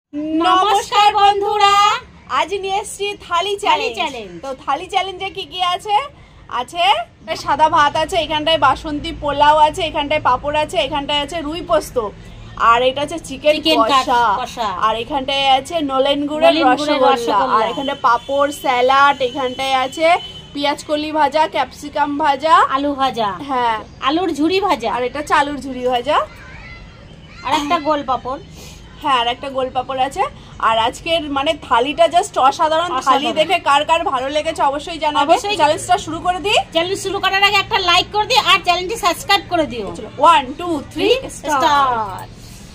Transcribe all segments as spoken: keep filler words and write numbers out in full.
नमस्कार बंधुरा आज নিয়ে এসেছি থালি চ্যালেঞ্জ। তো থালি চ্যালেঞ্জে কি কি আছে আছে সাদা ভাত আছে, এখানটায় বাসন্তী পোলাও আছে, এখানটায় পাপড় আছে, এখানটায় আছে রুই পোস্ত, আর এটা আছে চিকেন কষা, আর এখানটায় আছে নলেন গুড়ের রসগোল্লা, আর এখানটায় পাপড় স্যালাড, এখানটায় আছে পেঁয়াজ কলি ভাজা, ক্যাপসিকাম ভাজা, আলু ভাজা, হ্যাঁ আলুর ঝুরি ভাজা, আর এটা আলুর ঝুরি ভাজা, আর একটা গোল পাপড়, হ্যাঁ আর একটা গোল পাপড় আছে। আর আজকের মানে থালিটা জাস্ট অসাধারণ। থালি দেখে কার কার ভালো লেগেছে অবশ্যই জানাবে। চ্যালেঞ্জটা শুরু করে দিই। চ্যালেঞ্জ শুরু করার আগে একটা লাইক করে দিও আর চ্যানেলটি সাবস্ক্রাইব করে দিও। One two three start.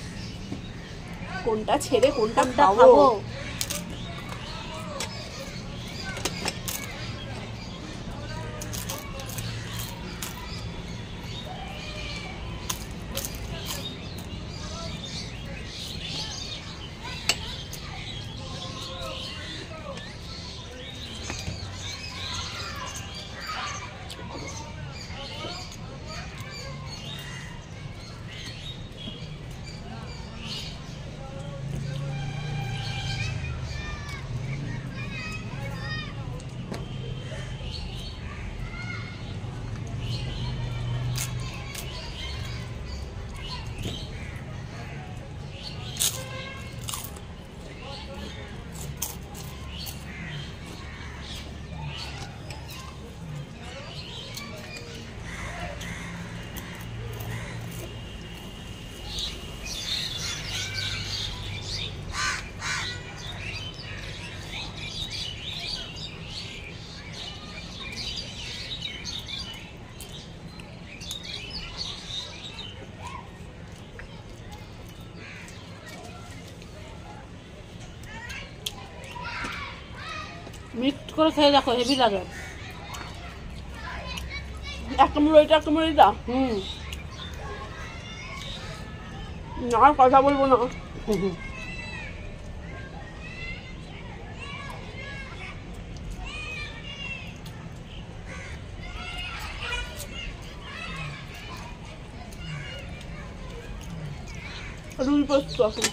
কোনটা ছেড়ে কোনটা খাবো? মিক্স করে খেয়ে দেখো, হেভি লাগে। একটা মুড়ো এটা একটা মুড়ো এটা। হুম না কথা বলবো না। রুই পোস্ত আছে।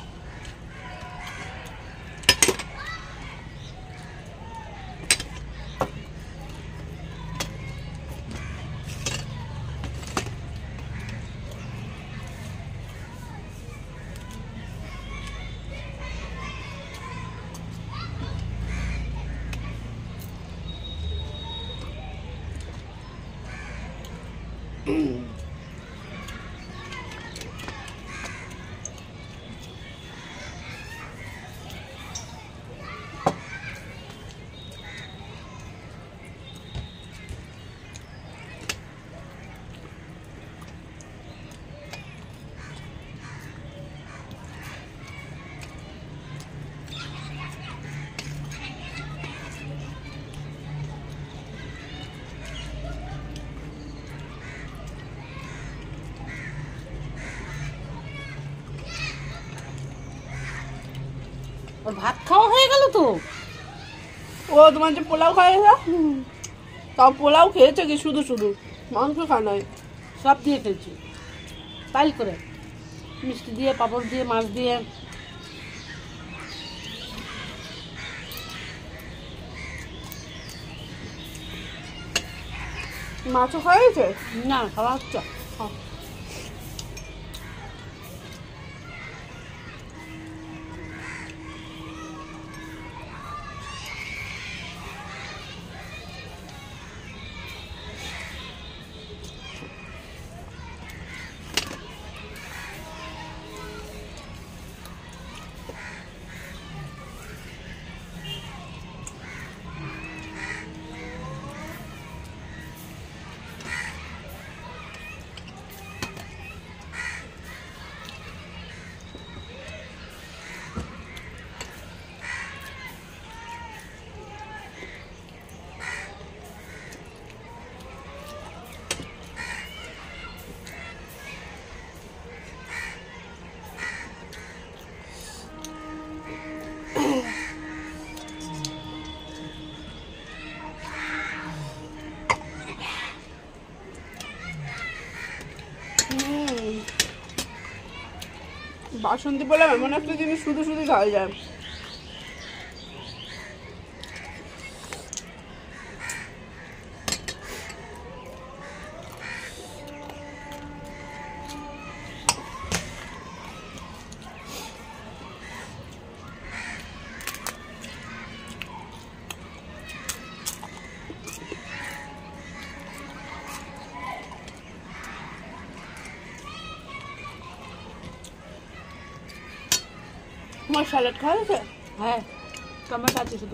ভাত খাওয়া হয়ে গেল তো। ও তোমার যে পোলাও খাওয়া গেছে, তাও পোলাও খেয়েছে কি শুধু শুধু? মাংস খায় নাই, সব দিয়ে খেয়েছি তাই করে, মিষ্টি দিয়ে, পাপড় দিয়ে, মাছ দিয়ে। মাছও খাওয়া গেছে না, খাওয়া হচ্ছে। বাসন্তী পোলাও এমন একটা জিনিস শুধু শুধু খাওয়া যায়। তোমার স্যালাড খাওয়া গেছে? হ্যাঁ, টমেটো আছে শুধু।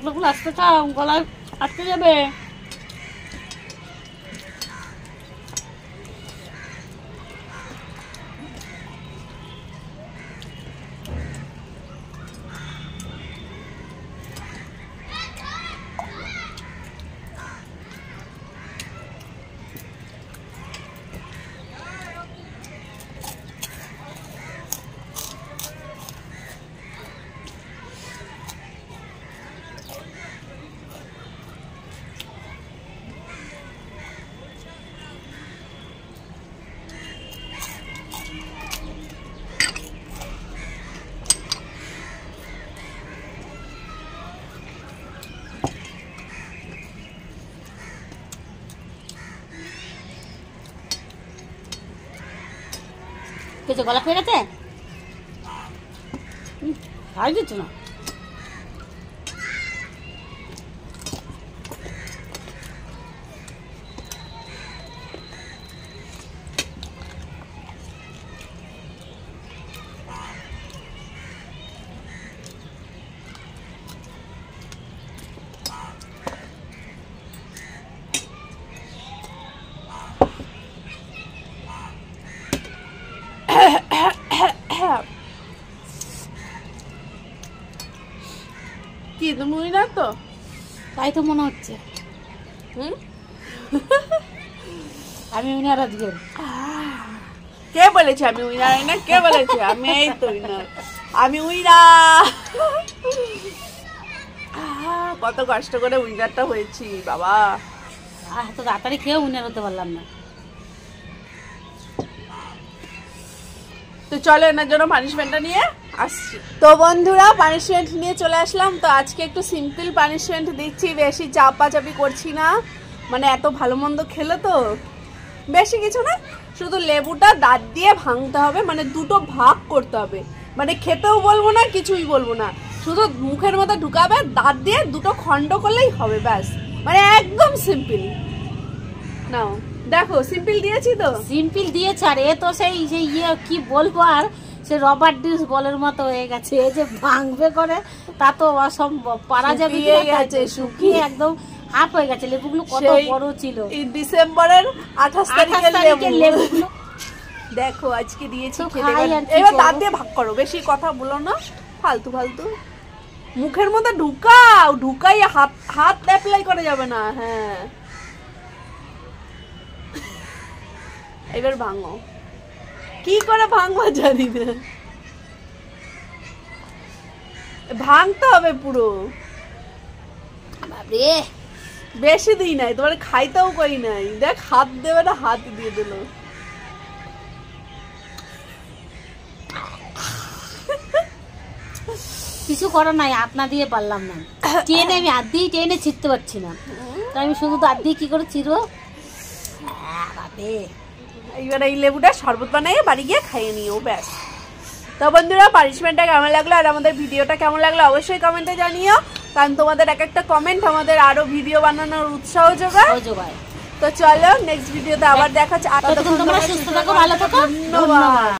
গুলো আস্তে খাও, গলায় আটকে যাবে। কিছু গলা খেয়ে গেছে, খাই দিচ্ছ না। কি তুমি উইনার তো? তাই তো মনে হচ্ছে। হুম, আমি উইনার আজকে। কে বলেছে আমি উইনার? না, কে বলেছে? আমি এই তো উইনার, আমি উইনার। কত কষ্ট করে উইনারটা হয়েছি বাবা। এত তাড়াতাড়ি খেয়ে উইনার হতে পারলাম না। তো চলো এনার জন্য পানিশমেন্টটা নিয়ে আসছি। তো বন্ধুরা, পানিশমেন্ট নিয়ে চলে আসলাম। তো আজকে একটু সিম্পল পানিশমেন্ট দিচ্ছি, বেশি চাপাচাপি করছি না। মানে এত ভালো মন্দ খেলে তো বেশি কিছু না, শুধু লেবুটা দাঁত দিয়ে ভাঙতে হবে, মানে দুটো ভাগ করতে হবে। মানে খেতেও বলবো না, কিছুই বলবো না, শুধু মুখের মধ্যে ঢুকাবে, দাঁত দিয়ে দুটো খণ্ড করলেই হবে, ব্যাস। মানে একদম সিম্পল। নাও দেখো, সিম্পল দিয়েছি তো? সিম্পল দিয়েছে। আর এ তো সেই যে ইয়ে কি বলবো, আর সে রবার ডিস বলের মতো হয়ে গেছে। এই যে ভাঙবে করে তা তো অসম্ভব, পারা যাবে শুকিয়ে গেছে, শুকিয়ে একদম হাফ হয়ে গেছে। লেবুগুলো কত বড় ছিল। এই ডিসেম্বরের আঠাশ তারিখের লেবুগুলো দেখো আজকে দিয়েছি খেতে। এবার দাঁত দিয়ে ভাগ করো, বেশি কথা বলো না, ফালতু ফালতু। মুখের মধ্যে ঢুকাও, ঢুকাই হাত হাত অ্যাপ্লাই করা যাবে না। হ্যাঁ, এবার ভাঙো। কি করে ভাঙবো জানি না, ভাঙতে হবে পুরো। বাবরে, বেশি দিই নাই, তোমার খাইতেও করি নাই। দেখ, হাত দেবে না, হাত দিয়ে দিল। কিছু করার নাই, হাত না দিয়ে পারলাম না। টেনে আমি হাত দিয়ে টেনে ছিটতে পারছি না, তাই আমি শুধু হাত দিয়ে কি করে চিরো। এইবার এই লেবুটা শরবত বানিয়ে বাড়ি গিয়ে খাইয়ে নিও, ব্যাস। তো বন্ধুরা, পানিশমেন্টটা কেমন লাগলো আর আমাদের ভিডিওটা কেমন লাগলো অবশ্যই কমেন্টে জানিও, কারণ তোমাদের এক একটা কমেন্ট আমাদের আরো ভিডিও বানানোর উৎসাহ যোগায়। তো চলো নেক্সট ভিডিওতে আবার দেখা হচ্ছে। তোমরা সুস্থ থাকো, ভালো থাকো, ধন্যবাদ।